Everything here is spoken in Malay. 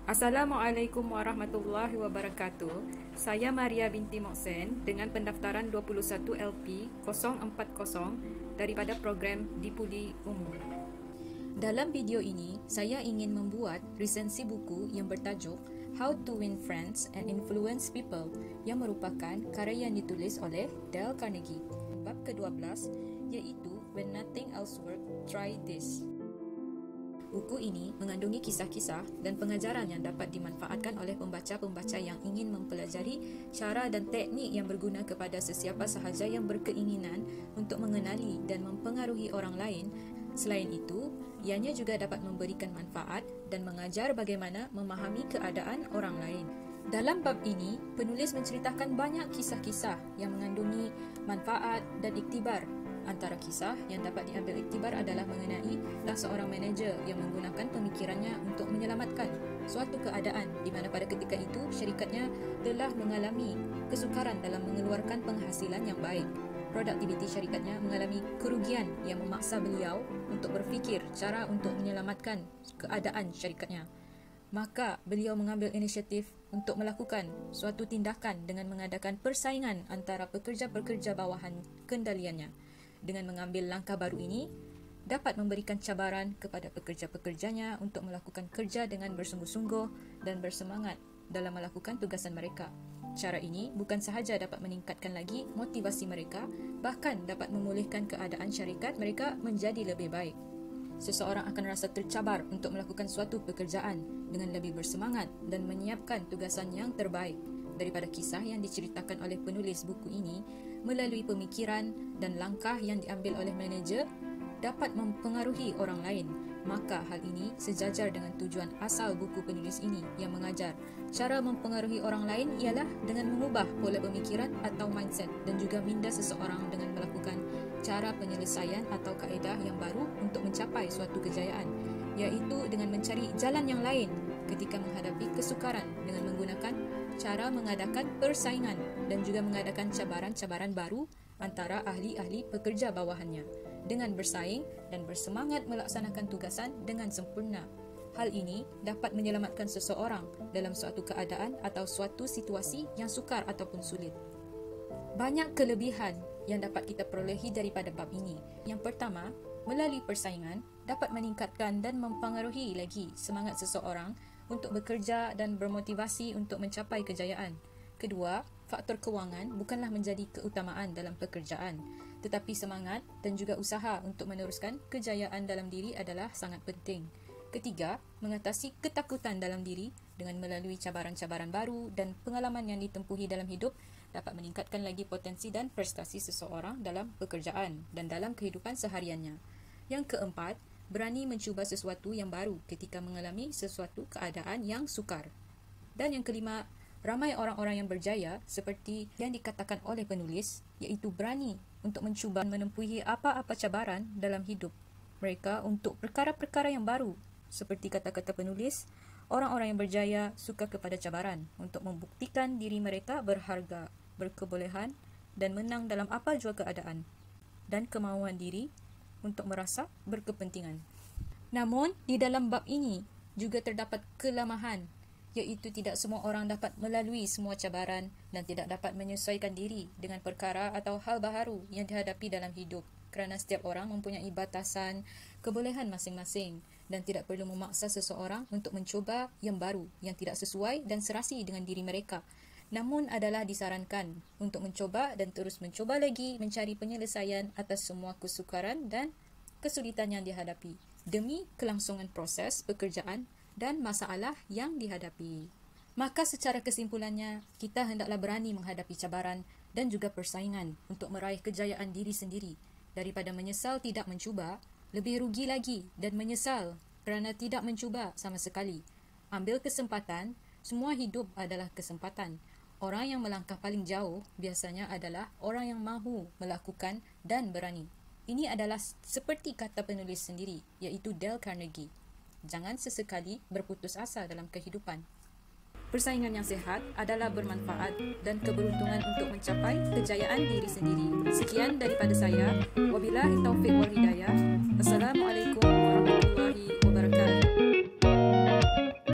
Assalamualaikum warahmatullahi wabarakatuh. Saya Maria binti Moksen dengan pendaftaran 21 LP 040 daripada program Dipuli Umum. Dalam video ini, saya ingin membuat resensi buku yang bertajuk How to Win Friends and Influence People yang merupakan karya yang ditulis oleh Dale Carnegie. Bab ke-12 iaitu When Nothing Else Works, Try This. Buku ini mengandungi kisah-kisah dan pengajaran yang dapat dimanfaatkan oleh pembaca-pembaca yang ingin mempelajari cara dan teknik yang berguna kepada sesiapa sahaja yang berkeinginan untuk mengenali dan mempengaruhi orang lain. Selain itu, ianya juga dapat memberikan manfaat dan mengajar bagaimana memahami keadaan orang lain. Dalam bab ini, penulis menceritakan banyak kisah-kisah yang mengandungi manfaat dan iktibar. Antara kisah yang dapat diambil iktibar adalah mengenai seorang manager yang menggunakan pemikirannya untuk menyelamatkan suatu keadaan di mana pada ketika itu syarikatnya telah mengalami kesukaran dalam mengeluarkan penghasilan yang baik. Produktiviti syarikatnya mengalami kerugian yang memaksa beliau untuk berfikir cara untuk menyelamatkan keadaan syarikatnya. Maka beliau mengambil inisiatif untuk melakukan suatu tindakan dengan mengadakan persaingan antara pekerja-pekerja bawahan kendaliannya. Dengan mengambil langkah baru ini, dapat memberikan cabaran kepada pekerja-pekerjanya untuk melakukan kerja dengan bersungguh-sungguh dan bersemangat dalam melakukan tugasan mereka. Cara ini bukan sahaja dapat meningkatkan lagi motivasi mereka, bahkan dapat memulihkan keadaan syarikat mereka menjadi lebih baik. Seseorang akan rasa tercabar untuk melakukan suatu pekerjaan dengan lebih bersemangat dan menyiapkan tugasan yang terbaik. Daripada kisah yang diceritakan oleh penulis buku ini, melalui pemikiran dan langkah yang diambil oleh manager dapat mempengaruhi orang lain, maka hal ini sejajar dengan tujuan asal buku penulis ini yang mengajar cara mempengaruhi orang lain ialah dengan mengubah pola pemikiran atau mindset dan juga minda seseorang dengan melakukan cara penyelesaian atau kaedah yang baru untuk mencapai suatu kejayaan, iaitu dengan mencari jalan yang lain ketika menghadapi kesukaran dengan menggunakan cara mengadakan persaingan dan juga mengadakan cabaran-cabaran baru antara ahli-ahli pekerja bawahannya dengan bersaing dan bersemangat melaksanakan tugasan dengan sempurna. Hal ini dapat menyelamatkan seseorang dalam suatu keadaan atau suatu situasi yang sukar ataupun sulit. Banyak kelebihan yang dapat kita perolehi daripada bab ini. Yang pertama, melalui persaingan dapat meningkatkan dan mempengaruhi lagi semangat seseorang untuk bekerja dan bermotivasi untuk mencapai kejayaan. Kedua, faktor kewangan bukanlah menjadi keutamaan dalam pekerjaan, tetapi semangat dan juga usaha untuk meneruskan kejayaan dalam diri adalah sangat penting. Ketiga, mengatasi ketakutan dalam diri dengan melalui cabaran-cabaran baru dan pengalaman yang ditempuhi dalam hidup dapat meningkatkan lagi potensi dan prestasi seseorang dalam pekerjaan dan dalam kehidupan sehariannya. Yang keempat, berani mencuba sesuatu yang baru ketika mengalami sesuatu keadaan yang sukar. Dan yang kelima, ramai orang-orang yang berjaya seperti yang dikatakan oleh penulis, iaitu berani untuk mencuba menempuhi apa-apa cabaran dalam hidup mereka untuk perkara-perkara yang baru. Seperti kata-kata penulis, orang-orang yang berjaya suka kepada cabaran untuk membuktikan diri mereka berharga, berkebolehan dan menang dalam apa jua keadaan, dan kemauan diri untuk merasa berkepentingan. Namun, di dalam bab ini juga terdapat kelemahan, iaitu tidak semua orang dapat melalui semua cabaran dan tidak dapat menyesuaikan diri dengan perkara atau hal baharu yang dihadapi dalam hidup, kerana setiap orang mempunyai batasan kebolehan masing-masing dan tidak perlu memaksa seseorang untuk mencuba yang baru yang tidak sesuai dan serasi dengan diri mereka. Namun adalah disarankan untuk mencoba dan terus mencoba lagi mencari penyelesaian atas semua kesukaran dan kesulitan yang dihadapi demi kelangsungan proses pekerjaan dan masalah yang dihadapi. Maka secara kesimpulannya, kita hendaklah berani menghadapi cabaran dan juga persaingan untuk meraih kejayaan diri sendiri daripada menyesal tidak mencuba, lebih rugi lagi dan menyesal kerana tidak mencuba sama sekali. Ambil kesempatan, semua hidup adalah kesempatan. Orang yang melangkah paling jauh biasanya adalah orang yang mahu melakukan dan berani. Ini adalah seperti kata penulis sendiri, iaitu Dale Carnegie. Jangan sesekali berputus asa dalam kehidupan. Persaingan yang sihat adalah bermanfaat dan keberuntungan untuk mencapai kejayaan diri sendiri. Sekian daripada saya. Wabillahi taufiq wal hidayah. Assalamualaikum warahmatullahi wabarakatuh.